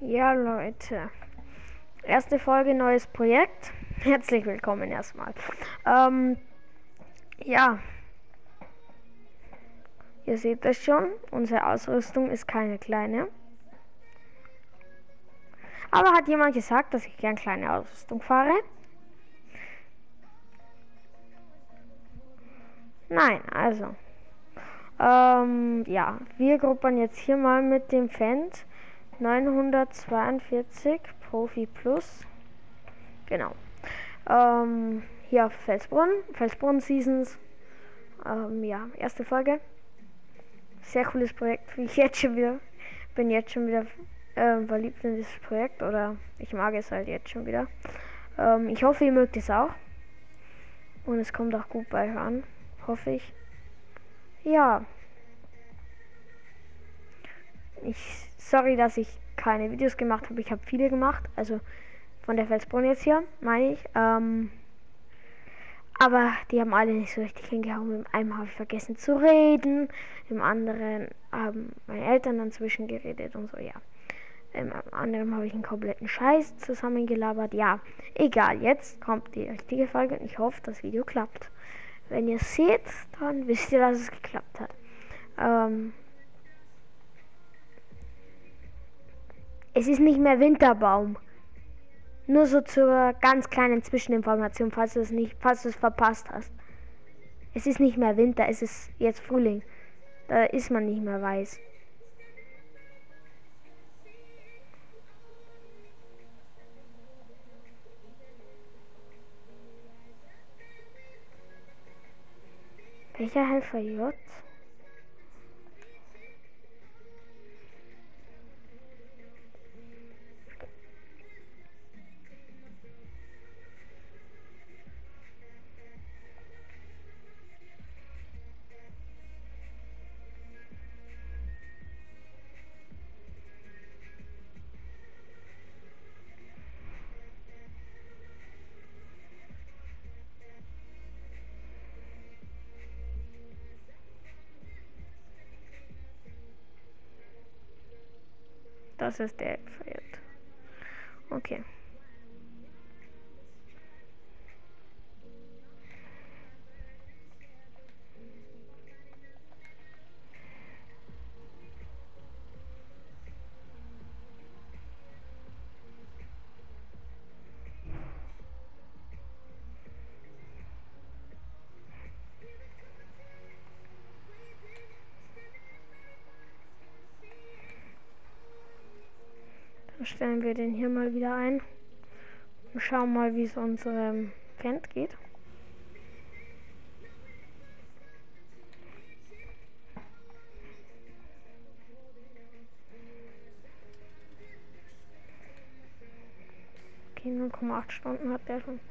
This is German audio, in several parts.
Ja, Leute. Erste Folge, neues Projekt. Herzlich willkommen erstmal. Ja. Ihr seht das schon. Unsere Ausrüstung ist keine kleine. Aber hat jemand gesagt, dass ich gern kleine Ausrüstung fahre? Nein, also. Ja, wir gruppern jetzt hier mal mit dem Fendt 942 Profi Plus. Genau. Hier auf Felsbrunn Seasons. Ja, erste Folge. Sehr cooles Projekt. Bin jetzt schon wieder verliebt in dieses Projekt, oder ich mag es halt jetzt schon wieder. Ich hoffe, ihr mögt es auch. Und es kommt auch gut bei euch an. Hoffe ich. Ja. Sorry, dass ich keine Videos gemacht habe. Ich habe viele gemacht. Also von der Felsbrunn jetzt hier, meine ich. Aber die haben alle nicht so richtig hingehauen. Mit einem habe ich vergessen zu reden. Im anderen haben meine Eltern dann zwischengeredet und so, ja. Im anderen habe ich einen kompletten Scheiß zusammengelabert. Ja, egal. Jetzt kommt die richtige Folge und ich hoffe, das Video klappt. Wenn ihr es seht, dann wisst ihr, dass es geklappt hat. Es ist nicht mehr Winterbaum. Nur so zur ganz kleinen Zwischeninformation, falls du es verpasst hast. Es ist nicht mehr Winter, es ist jetzt Frühling. Da ist man nicht mehr weiß. Welcher Helfer J? Das ist der Helfer J. Okay. Dann stellen wir den hier mal wieder ein. Und schauen mal, wie es unserem Fendt geht. Okay, 0,8 Stunden hat der schon.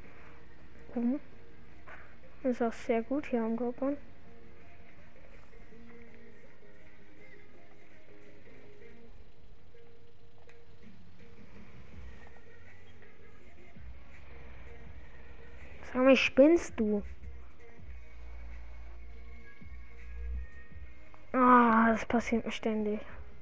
Ist auch sehr gut hier am Gruppern. Sag mal, spinnst du? Ah, das passiert mir ständig.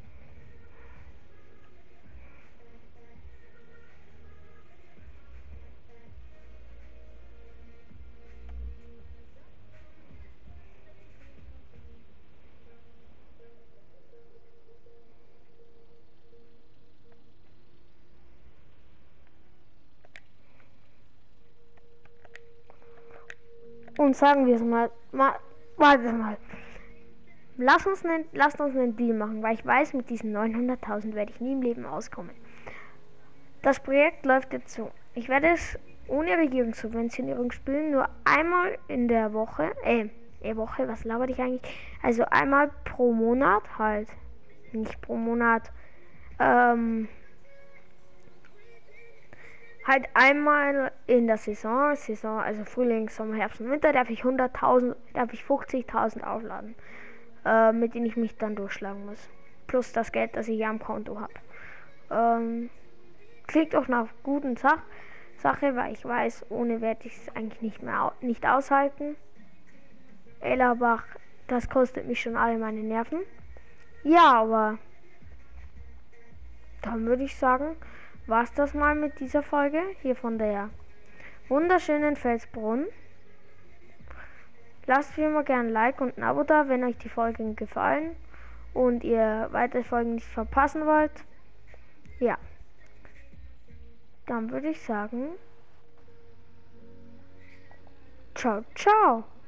Und sagen wir es mal, warte mal. Lasst uns einen Deal machen, weil ich weiß, mit diesen 900.000 werde ich nie im Leben auskommen. Das Projekt läuft jetzt so. Ich werde es ohne Regierungssubventionierung spielen, nur einmal in der Woche, Woche, was labert ich eigentlich? Also einmal pro Monat halt. Nicht pro Monat, halt einmal in der Saison, also Frühling, Sommer, Herbst und Winter, darf ich 50.000 aufladen, mit denen ich mich dann durchschlagen muss. Plus das Geld, das ich ja am Konto habe. Klingt auch nach guten Sache, weil ich weiß, ohne werde ich es eigentlich nicht aushalten. Ellerbach, das kostet mich schon alle meine Nerven. Ja, aber dann würde ich sagen, war's das mal mit dieser Folge hier von der wunderschönen Felsbrunn. Lasst wie immer gerne ein Like und ein Abo da, wenn euch die Folgen gefallen und ihr weitere Folgen nicht verpassen wollt. Ja, dann würde ich sagen, ciao, ciao.